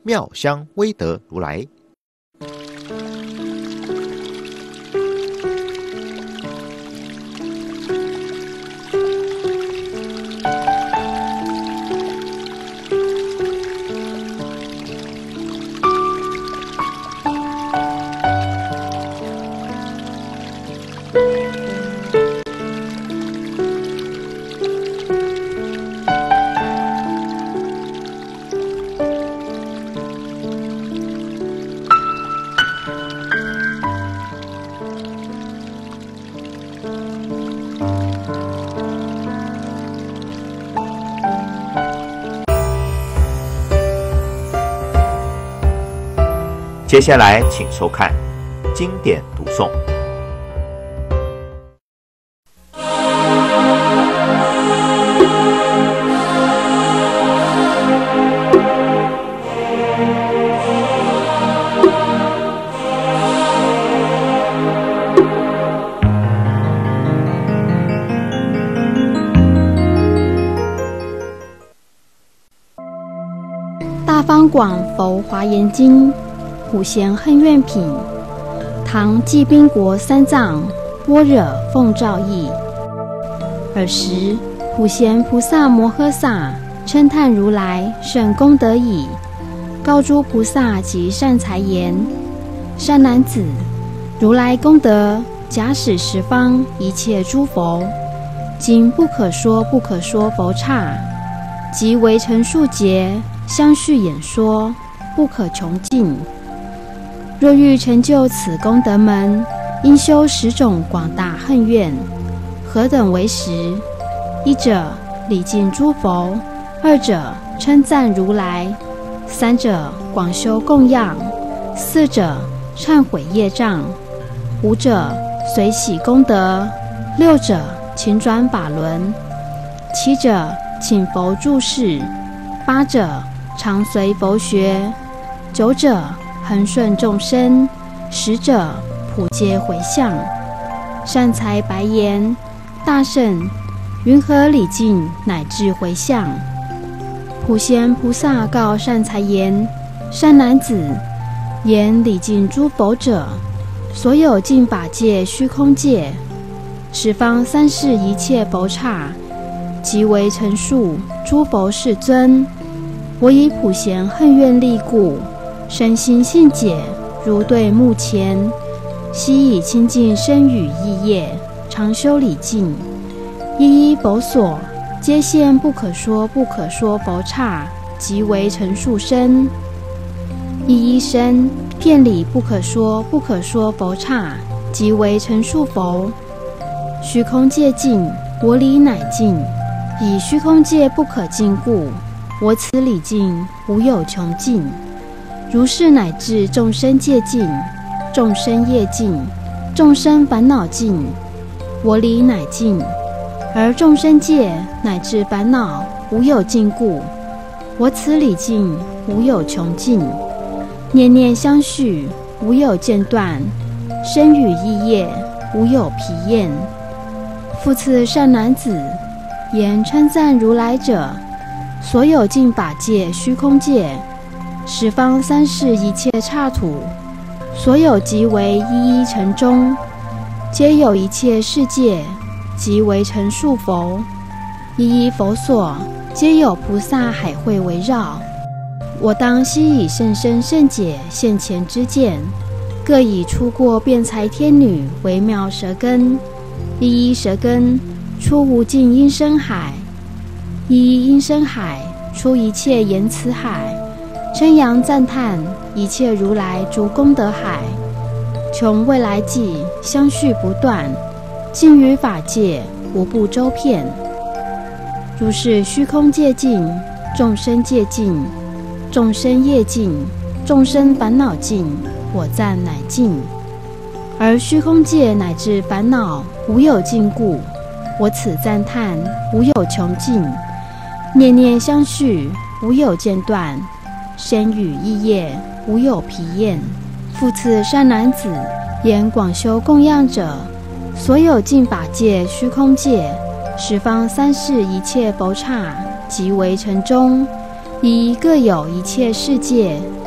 妙香威德如来。接下来请收看经典读诵。 大方广佛华严经普贤恨愿品，唐济宾国三藏般若奉诏译。尔时，普贤菩萨摩诃萨称叹如来甚功德已，告诸菩萨及善财言：善男子，如来功德假使十方一切诸佛，今不可说不可说佛刹，即为陈数劫相续演说，不可穷尽。若欲成就此功德门，应修10种广大恨愿。何等为10？一者礼敬诸佛，二者称赞如来，三者广修供养，四者忏悔业障，五者随喜功德，六者勤转法轮，七者请佛住世，八者常随佛学，九者恒顺众生，10者普皆回向。善财白言：大圣，云何礼敬乃至回向？普贤菩萨告善财言：善男子，言礼敬诸佛者，所有净法界虚空界，十方三世一切佛刹，即为陈述诸佛世尊。我以普贤恨愿力故，身心信解，如对目前，悉以清净身语意业，常修礼敬，一一佛所，皆现不可说不可说佛刹，即为陈述身。一一身遍礼不可说不可说佛刹，即为陈述佛。虚空界尽，我礼乃尽，以虚空界不可尽故，我此礼敬无有穷尽。如是乃至众生界尽，众生业尽，众生烦恼尽，我礼乃尽。而众生界乃至烦恼无有尽故，我此礼敬无有穷尽。念念相续，无有间断，身语意业无有疲厌。复次善男子，言称赞如来者，所有净法界虚空界，十方三世一切刹土，所有即为一一城中，皆有一切世界，即为陈述佛。一一佛所，皆有菩萨海会围绕。我当悉以甚深甚解现前之见，各以出过辩才天女微妙舌根，一一舌根出无尽音声海，一一音声海出一切言辞海，称扬赞叹一切如来诸功德海，穷未来际相续不断，尽于法界无不周遍。如是虚空界尽，众生界尽，众生业尽，众生烦恼尽，我赞乃尽。而虚空界乃至烦恼无有尽故，我此赞叹无有穷尽。念念相续，无有间断，身语意业无有疲厌。复次善男子，言广修供养者，所有净法界虚空界，十方三世一切佛刹，即为城中，一各有一切世界，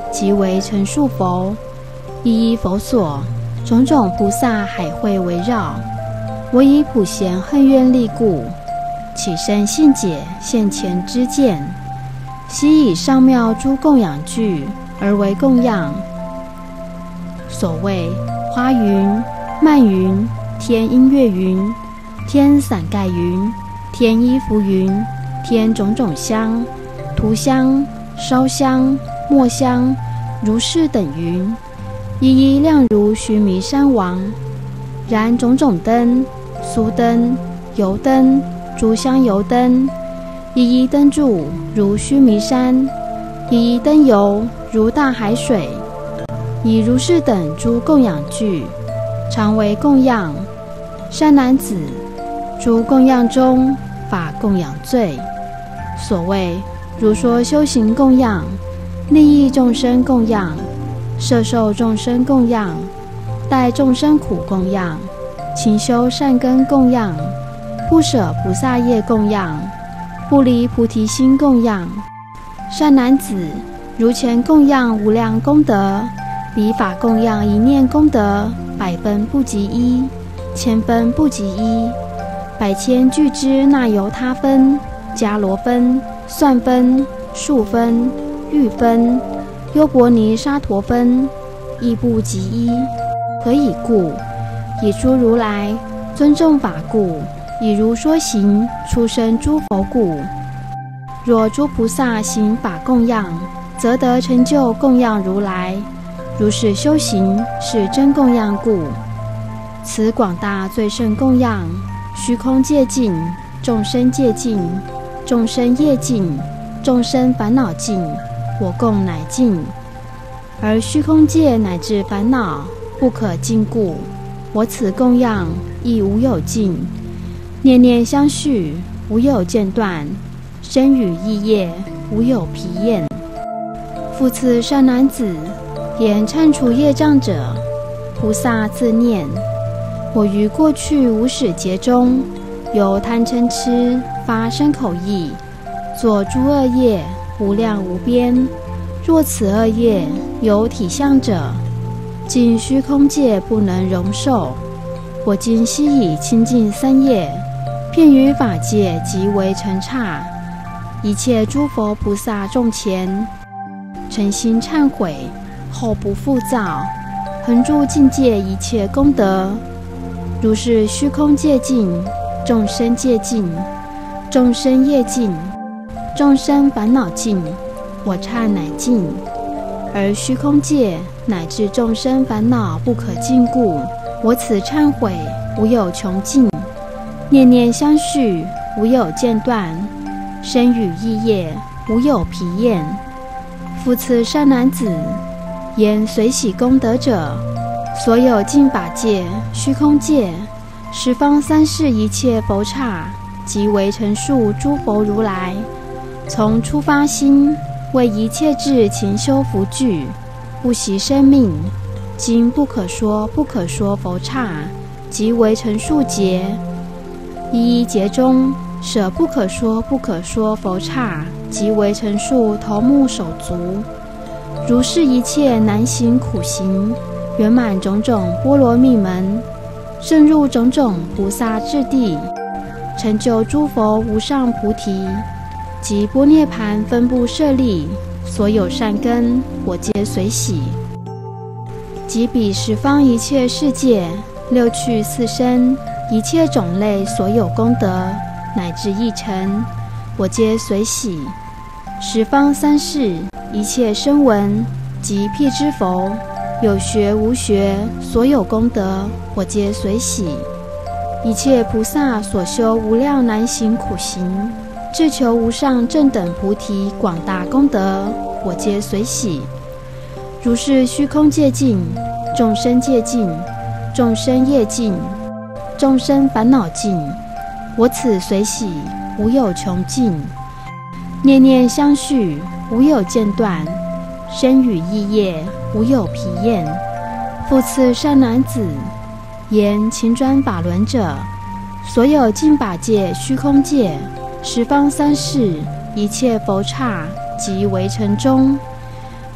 即为成数佛，一一佛所，种种菩萨海会围绕。我以普贤恨愿力故，起身信解现前之见，悉以上妙诸供养具而为供养。所谓花云、漫云、天音乐云、天伞盖云、天衣服云、天种种香、涂香、烧香、墨香、如是等云，一一亮如须弥山王。然种种灯、酥灯、油灯、诸香油灯，一一灯柱如须弥山，一一灯油如大海水，以如是等诸供养具，常为供养。善男子，诸供养中，法供养最。所谓如说修行供养、利益众生供养、摄受众生供养、待众生苦供养、勤修善根供养、不舍菩萨业供养、不离菩提心供养。善男子，如前供养无量功德，彼法供养一念功德，100分不及一，1000分不及一，100千俱之那由他分、迦罗分、算分、数分、玉分、优婆尼沙陀分，亦不及一。何以故？以诸如来尊重法故，以如说行出生诸佛故。若诸菩萨行法供养，则得成就供养如来。如是修行是真供养故。此广大最胜供养，虚空界尽，众生界尽，众生业尽，众生烦恼尽，我供乃尽。而虚空界乃至烦恼不可尽故，我此供养亦无有尽，念念相续，无有间断，身语意业无有疲厌。复次善男子，言忏除业障者，菩萨自念：我于过去无始劫中，由贪嗔痴发身口意，作诸恶业无量无边。若此恶业有体相者，尽虚空界不能容受。我今悉以清净三业，遍于法界即为尘刹。一切诸佛菩萨众前，诚心忏悔，后不复造，恒住境界一切功德。如是虚空界尽，众生界尽，众生业尽，众生烦恼尽，我刹乃尽。而虚空界乃至众生烦恼不可尽故，我此忏悔无有穷尽，念念相续无有间断，身语意业无有疲厌。复次善男子，言随喜功德者，所有尽法界、虚空界、十方三世一切佛刹，即为成数诸佛如来，从初发心，为一切智勤修福具，不惜生命，今不可说不可说佛刹，即为成数劫。一一劫中，舍不可说不可说佛刹，即为成数头目手足。如是一切难行苦行，圆满种种波罗蜜门，深入种种菩萨智地，成就诸佛无上菩提，及般涅盘分布舍利，所有善根我皆随喜。及彼十方一切世界，六趣四生，一切种类所有功德，乃至一尘，我皆随喜。十方三世一切声闻及辟支佛，有学无学，所有功德我皆随喜。一切菩萨所修无量难行苦行，至求无上正等菩提广大功德，我皆随喜。如是虚空界尽，众生界尽，众生业尽，众生烦恼尽，我此随喜无有穷尽，念念相续无有间断，身语意业无有疲厌。复次善男子，言勤转法轮者，所有尽法界、虚空界、十方三世一切佛刹，即为城中。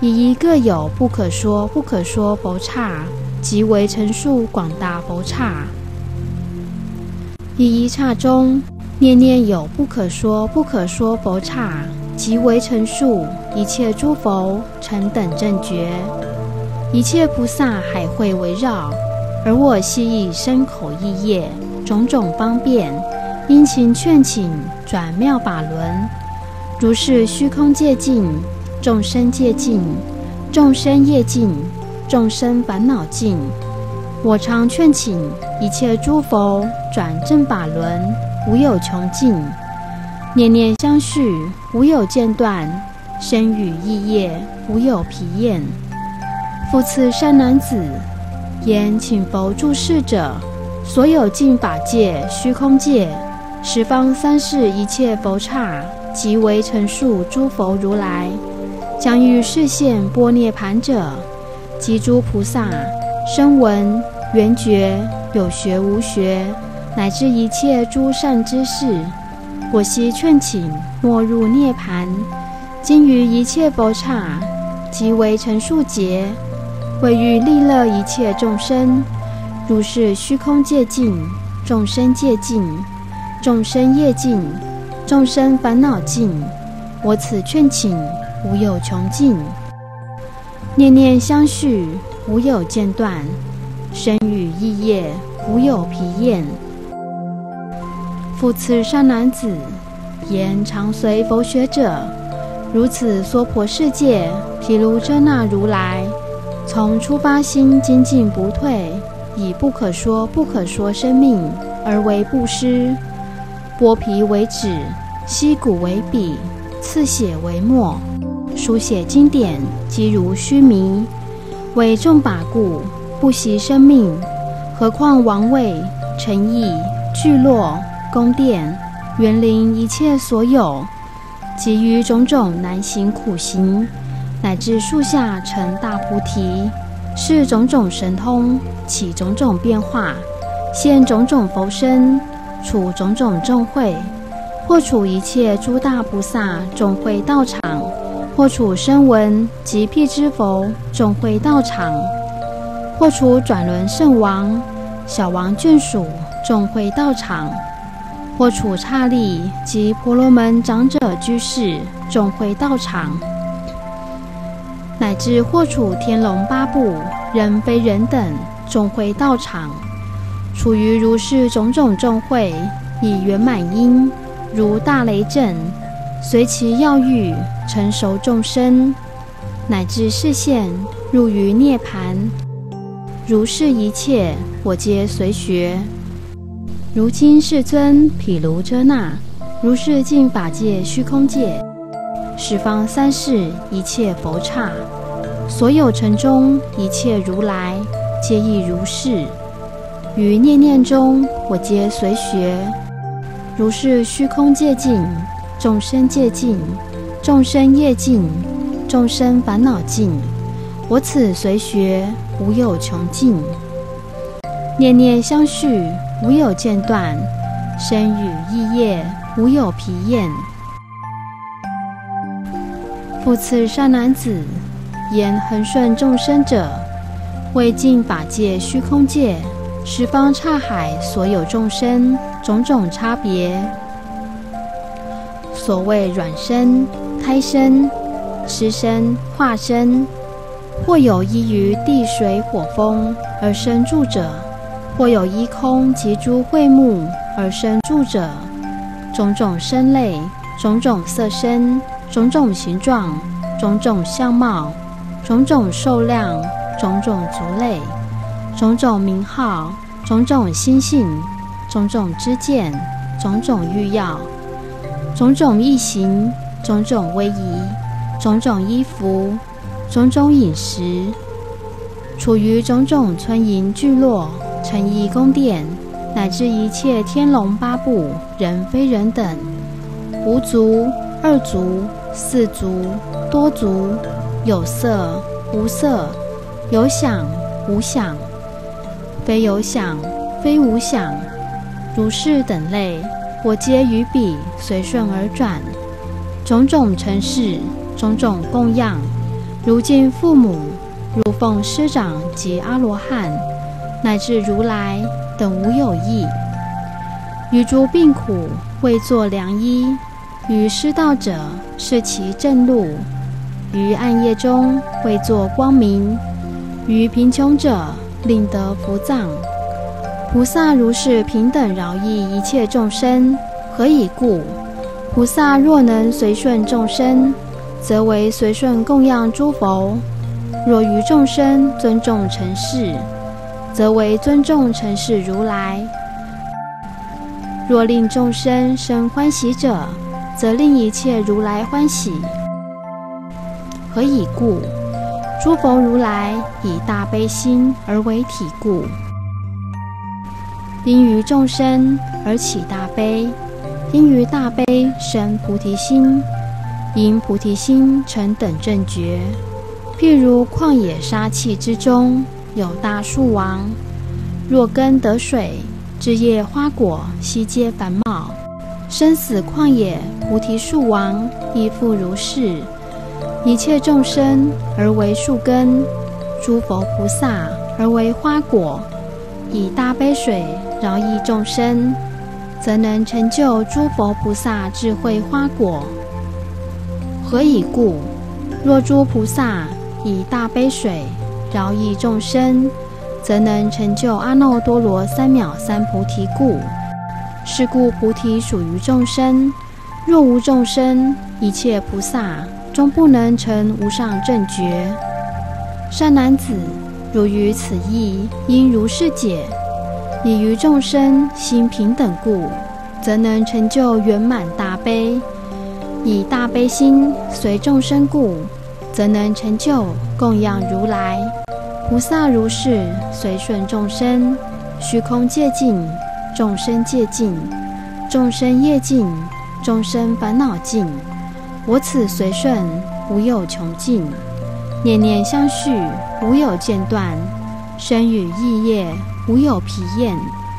一一各有不可说不可说佛刹，即为陈述广大佛刹。一一刹中，念念有不可说不可说佛刹，即为陈述一切诸佛成等正觉，一切菩萨海会围绕，而我悉以身口意业种种方便，殷勤劝请转妙法轮。如是虚空界尽，众生界尽，众生业尽，众生烦恼尽。我常劝请一切诸佛转正法轮，无有穷尽。念念相续，无有间断，身语意业，无有疲厌。复次善男子，言请佛住世者，所有尽法界、虚空界、十方三世一切佛刹，即为陈述诸佛如来，将于示现般涅盘者，及诸菩萨、声闻、缘觉、有学无学，乃至一切诸善知识，我悉劝请没入涅盘，今于一切佛刹，即为陈述劫，为欲利乐一切众生。如是虚空界尽，众生界尽，众生业尽，众生烦恼尽，我此劝请无有穷尽。念念相续，无有间断，身语意业，无有疲厌。复次善男子，言常随佛学者，如此娑婆世界，毗卢遮那如来，从初发心精进不退，以不可说不可说生命而为布施，剥皮为纸，析骨为笔，刺血为墨，书写经典，即如须弥。为众法故，不惜生命，何况王位、城邑、聚落、宫殿、园林一切所有，及于种种难行苦行，乃至树下成大菩提，是种种神通，起种种变化，现种种佛身，处种种众会，或处一切诸大菩萨众会道场，或处声闻及辟支佛众会道场，或处转轮圣王、小王眷属众会道场，或处刹利及婆罗门长者居士众会道场，乃至或处天龙八部人非人等众会道场，处于如是种种众会，以圆满因，如大雷震，随其要欲成熟众生，乃至示现入于涅盘。如是一切，我皆随学。如今世尊毗卢遮那，如是尽法界、虚空界、十方三世一切佛刹，所有城中一切如来，皆亦如是。于念念中，我皆随学。如是虚空界尽，众生界尽，众生业尽，众生烦恼尽，我此随学，无有穷尽。念念相续，无有间断，身语意业，无有疲厌。复次善男子，言恒顺众生者，为尽法界、虚空界、十方刹海所有众生种种差别。所谓卵生、胎生、湿生、化生，或有依于地水火风而生住者，或有依空及诸秽木而生住者，种种身类，种种色身，种种形状，种种相貌，种种寿量，种种族类，种种名号，种种心性，种种知见，种种欲要，种种异行，种种威仪，种种衣服，种种饮食，处于种种村营聚落、城邑宫殿，乃至一切天龙八部人非人等，无足、二足、四足、多足，有色、无色，有想、无想，非有想、非无想，如是等类，我皆于彼随顺而转，种种陈示，种种供养， 如敬父母，如奉师长及阿罗汉，乃至如来等无有异。于诸病苦为作良医，于失道者示其正路，于暗夜中为作光明，于贫穷者令得福藏。菩萨如是平等饶益一切众生，何以故？菩萨若能随顺众生，则为随顺供养诸佛；若于众生尊重承事，则为尊重承事如来；若令众生生欢喜者，则令一切如来欢喜。何以故？诸佛如来以大悲心而为体故。因于众生而起大悲，因于大悲生菩提心，因菩提心成等正觉。譬如旷野沙碛之中，有大树王，若根得水，枝叶花果悉皆繁茂。生死旷野菩提树王亦复如是。一切众生而为树根，诸佛菩萨而为花果，以大悲水饶益众生，则能成就诸佛菩萨智慧花果。何以故？若诸菩萨以大悲水饶益众生，则能成就阿耨多罗三藐三菩提故。是故菩提属于众生，若无众生，一切菩萨终不能成无上正觉。善男子，如于此义应如是解，以于众生心平等故，则能成就圆满大悲；以大悲心随众生故，则能成就供养如来。菩萨如是随顺众生，虚空界尽，众生界尽，众生业尽，众生烦恼尽。我此随顺无有穷尽，念念相续无有间断，身语意业无有疲厌。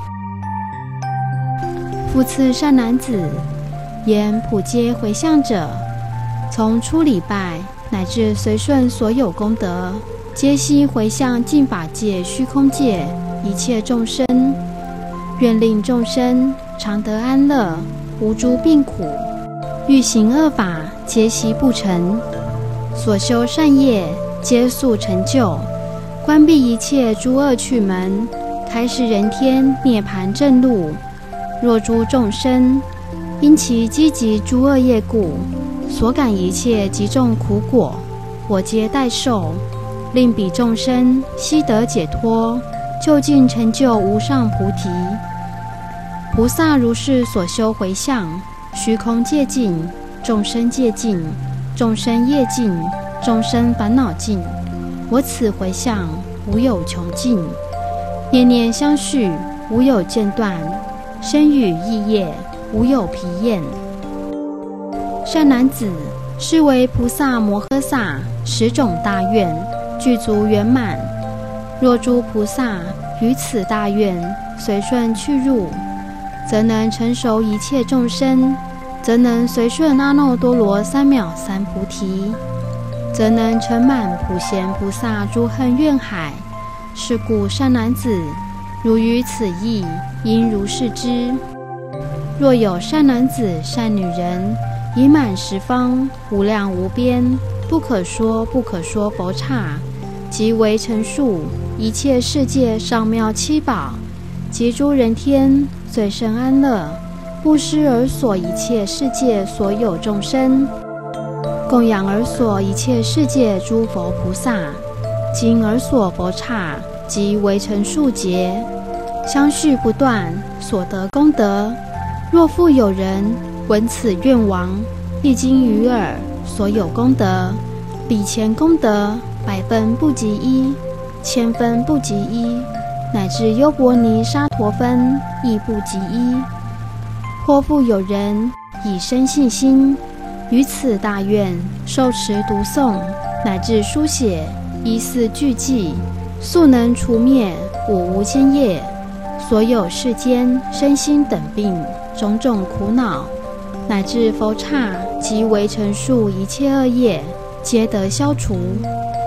复次善男子，言普皆回向者，从初礼拜乃至随顺所有功德，皆悉回向净法界虚空界一切众生，愿令众生常得安乐，无诸病苦。欲行恶法，皆悉不成；所修善业，皆速成就。关闭一切诸恶趣门，开示人天涅槃正路。若诸众生因其积集诸恶业故，所感一切极重苦果，我皆代受，令彼众生悉得解脱，究竟成就无上菩提。菩萨如是所修回向，虚空界尽，众生界尽，众生业尽，众生烦恼尽。我此回向无有穷尽，念念相续无有间断，身语意业无有疲厌。善男子，是为菩萨摩诃萨10种大愿具足圆满。若诸菩萨于此大愿随顺去入，则能成熟一切众生，则能随顺阿耨多罗三藐三菩提，则能成满普贤菩萨诸恨愿海。是故善男子，如于此义应如是知。若有善男子善女人，已满十方无量无边不可说不可说佛刹，即为陈述一切世界上妙七宝，及诸人天最胜安乐，布施而所一切世界所有众生，供养而所一切世界诸佛菩萨，经而所佛刹，即为陈述劫，相续不断，所得功德。若复有人闻此愿王，一经于耳，所有功德，彼前功德100分不及1，1000分不及1，乃至优婆尼沙陀分亦不及1。或复有人以生信心，于此大愿受持读诵，乃至书写依次具记，速能除灭无间业，所有世间身心等病种种苦恼，乃至佛刹即为陈述一切恶业，皆得消除。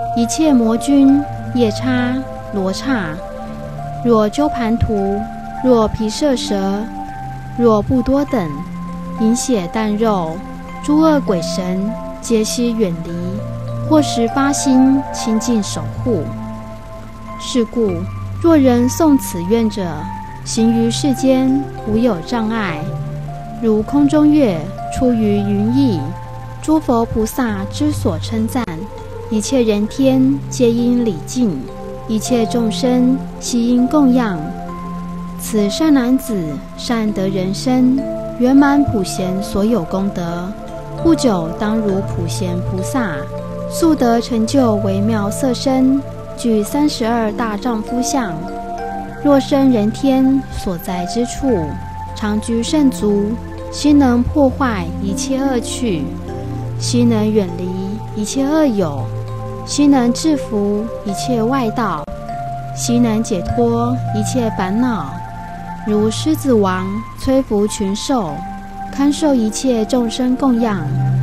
一切魔君、夜叉、罗刹，若鸠盘荼，若毗舍蛇，若不多等，饮血啖肉，诸恶鬼神，皆悉远离，或时发心亲近守护。是故，若人诵此愿者，行于世间无有障碍，如空中月出于云翳，诸佛菩萨之所称赞，一切人天皆因礼敬，一切众生悉因供养。此善男子善得人身，圆满普贤所有功德，不久当如普贤菩萨，速得成就微妙色身，具32大丈夫相。若生人天所在之处，常居圣足，悉能破坏一切恶趣，悉能远离一切恶友，悉能制服一切外道，悉能解脱一切烦恼，如狮子王摧伏群兽，堪受一切众生供养。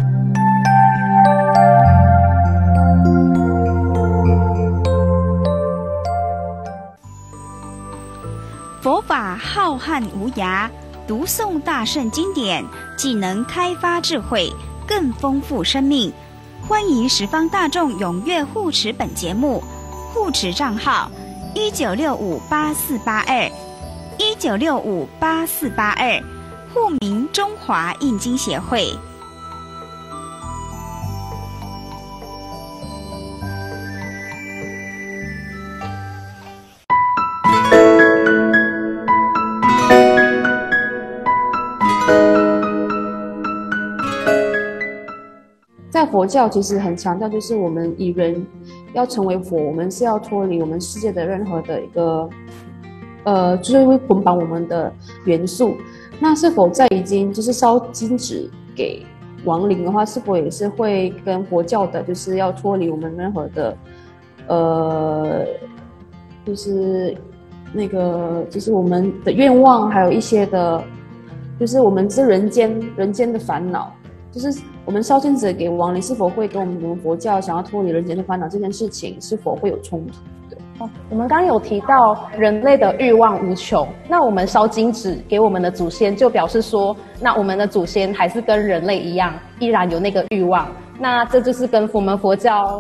佛法浩瀚无涯，读诵大圣经典，既能开发智慧，更丰富生命。欢迎十方大众踊跃护持本节目，护持账号19658482，19658482，户名中华印经协会。 在佛教其实很强调，就是我们以人要成为佛，我们是要脱离我们世界的任何的一个就是会捆绑我们的元素。那是否在已经就是烧金纸给亡灵的话，是否也是会跟佛教的就是要脱离我们任何的就是那个就是我们的愿望，还有一些的就是我们是人间的烦恼，就是我们烧金纸给亡灵，是否会跟我们佛教想要脱离人间的烦恼这件事情是否会有冲突的？ 我们刚刚有提到人类的欲望无穷，那我们烧金纸给我们的祖先，就表示说，那我们的祖先还是跟人类一样，依然有那个欲望。那这就是跟我们佛教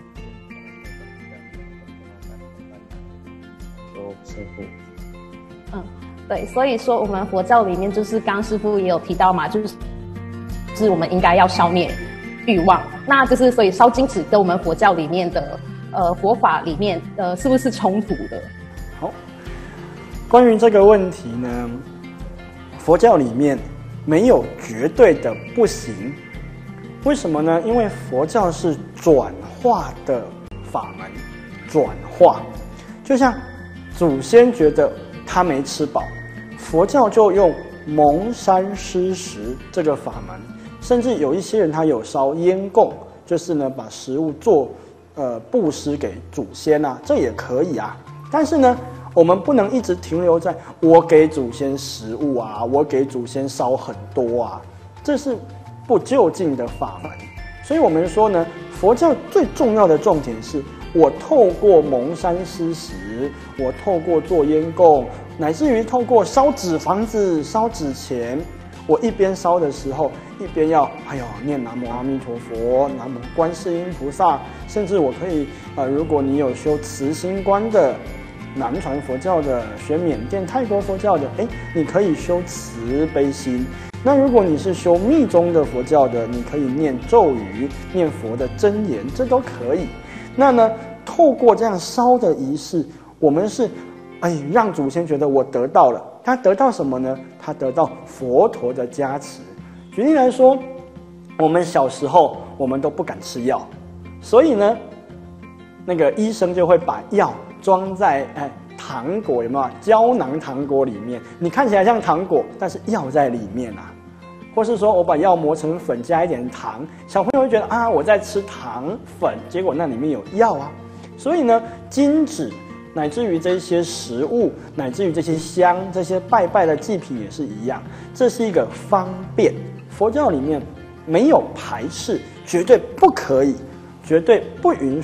对，所以说我们佛教里面就是刚师父也有提到嘛，就是我们应该要消灭欲望。那就是所以烧金纸跟我们佛教里面的佛法里面是不是冲突的？ 好，关于这个问题呢，佛教里面没有绝对的不行。为什么呢？因为佛教是转化的法门，转化，就像祖先觉得他没吃饱，佛教就用蒙山施食这个法门，甚至有一些人他有烧烟供，就是呢把食物做布施给祖先啊，这也可以啊。但是呢，我们不能一直停留在我给祖先食物啊，我给祖先烧很多啊，这是不究竟的法门。所以我们说呢，佛教最重要的重点是，我透过蒙山施食，我透过做烟供，乃至于透过烧纸房子、烧纸钱，我一边烧的时候，一边要念南无阿弥陀佛、南无观世音菩萨，甚至我可以如果你有修慈心观的，南传佛教的，学缅甸、泰国佛教的，你可以修慈悲心。那如果你是修密宗的佛教的，你可以念咒语、念佛的真言，这都可以。那呢，透过这样烧的仪式，我们是让祖先觉得我得到了。他得到什么呢？他得到佛陀的加持。举例来说，我们小时候我们都不敢吃药，所以呢，那个医生就会把药装在糖果，有没有胶囊糖果里面？你看起来像糖果，但是药在里面啊。或是说我把药磨成粉，加一点糖，小朋友会觉得我在吃糖粉，结果那里面有药啊。所以呢，金纸乃至于这些食物，乃至于这些香，这些拜拜的祭品也是一样，这是一个方便。佛教里面没有排斥，绝对不可以，绝对不允许，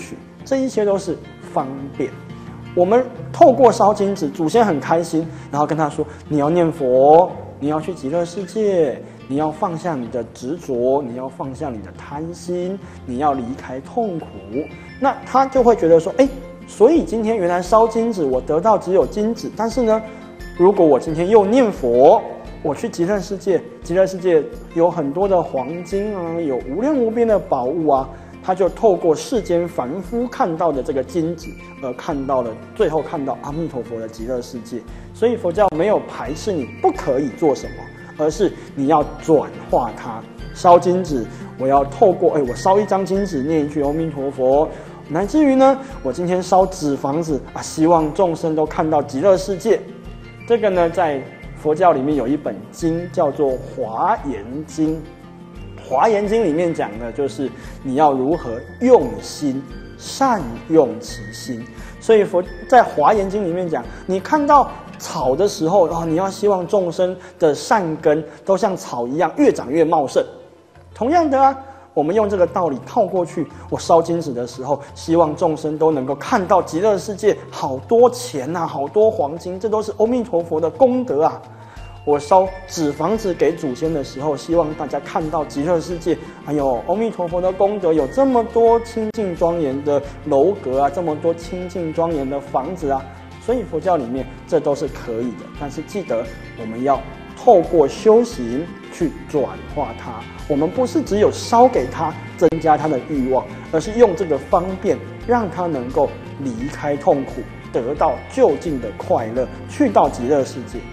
这一些都是方便。我们透过烧金纸，祖先很开心，然后跟他说：你要念佛，你要去极乐世界，你要放下你的执着，你要放下你的贪心，你要离开痛苦。那他就会觉得说：所以今天原来烧金纸，我得到只有金纸，但是呢，如果我今天又念佛，我去极乐世界，极乐世界有很多的黄金啊，有无量无边的宝物啊。他就透过世间凡夫看到的这个金子，最后看到阿弥陀佛的极乐世界。所以佛教没有排斥你不可以做什么，而是你要转化它。烧金纸，我要透过我烧一张金纸，念一句阿弥陀佛，乃至于呢，我今天烧纸房子啊，希望众生都看到极乐世界。这个呢，在佛教里面有一本经叫做《华严经》。《华严经》里面讲的就是你要如何用心，善用其心。所以佛在《华严经》里面讲，你看到草的时候，你要希望众生的善根都像草一样越长越茂盛。同样的啊，我们用这个道理套过去，我烧金纸的时候，希望众生都能够看到极乐世界好多钱啊，好多黄金，这都是阿弥陀佛的功德啊。我烧纸房子给祖先的时候，希望大家看到极乐世界，还有阿弥陀佛的功德，有这么多清净庄严的楼阁啊，这么多清净庄严的房子啊，所以佛教里面这都是可以的。但是记得我们要透过修行去转化它，我们不是只有烧给他增加他的欲望，而是用这个方便让他能够离开痛苦，得到究竟的快乐，去到极乐世界。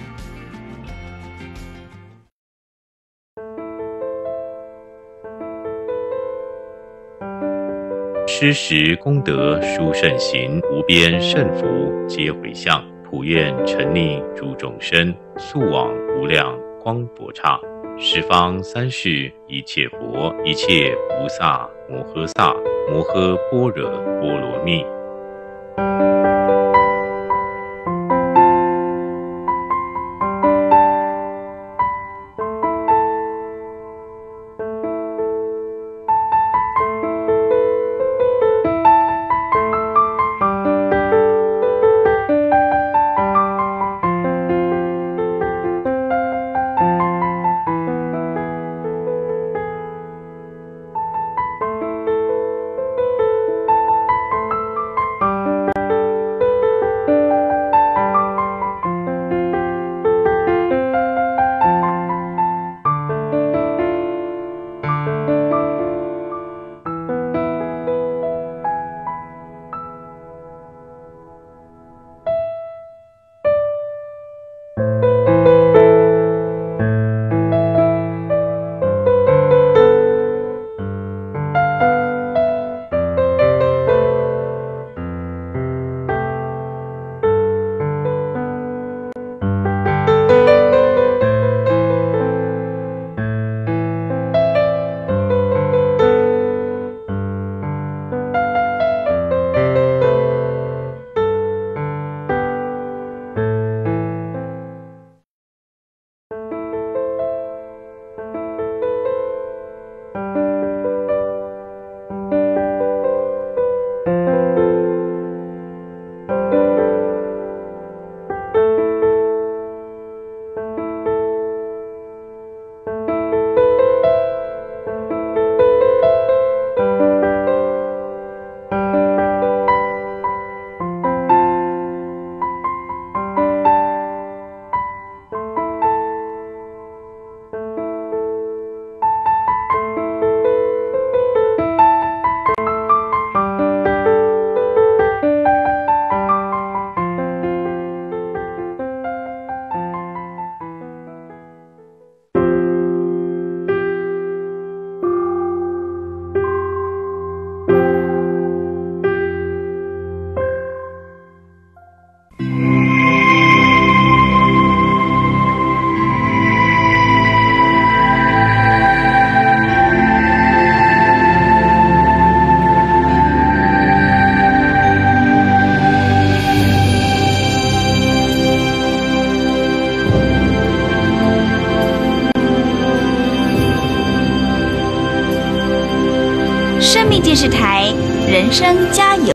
施食功德殊胜行，无边胜福皆回向，普愿沉溺诸众生，速往无量光佛刹。十方三世一切佛，一切菩萨摩诃萨，摩诃般若波罗蜜。 生命电视台人生加油。